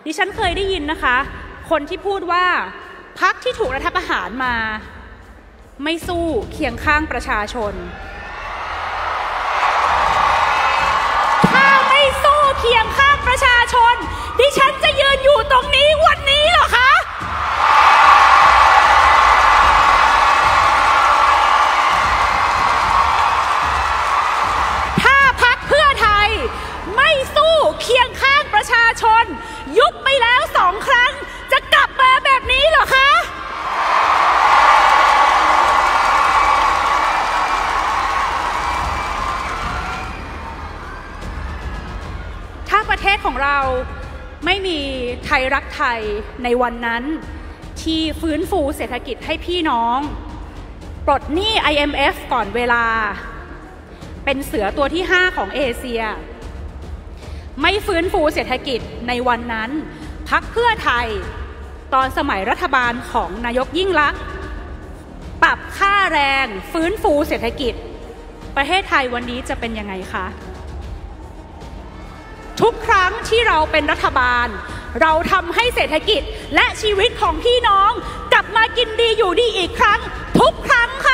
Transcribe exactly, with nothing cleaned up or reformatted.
ดิฉันเคยได้ยินนะคะคนที่พูดว่าพรรคที่ถูกรัฐประหารมาไม่สู้เคียงข้างประชาชนถ้าไม่สู้เคียงข้างประชาชนดิฉันจะยืนอยู่ตรงนี้วันนี้เหรอคะถ้าพรรคเพื่อไทยไม่สู้เคียงข้างประชาชนยุบไปแล้วสองครั้งจะกลับมาแบบนี้เหรอคะถ้าประเทศของเราไม่มีไทยรักไทยในวันนั้นที่ฟื้นฟูเศรษฐกิจให้พี่น้องปลดหนี้ ไอ เอ็ม เอฟ ก่อนเวลาเป็นเสือตัวที่ห้าของเอเชียไม่ฟื้นฟูเศรษฐกิจในวันนั้นพรรคเพื่อไทยตอนสมัยรัฐบาลของนายกยิ่งลักษณ์ปรับค่าแรงฟื้นฟูเศรษฐกิจประเทศไทยวันนี้จะเป็นยังไงคะทุกครั้งที่เราเป็นรัฐบาลเราทำให้เศรษฐกิจและชีวิตของพี่น้องกลับมากินดีอยู่ดีอีกครั้งทุกครั้งค่ะ